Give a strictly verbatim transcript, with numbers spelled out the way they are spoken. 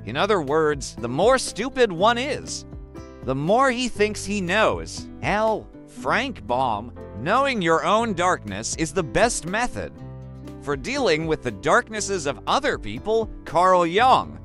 In other words, the more stupid one is, the more he thinks he knows. Hell, Frank Baum, knowing your own darkness is the best method. For dealing with the darknesses of other people, Carl Jung,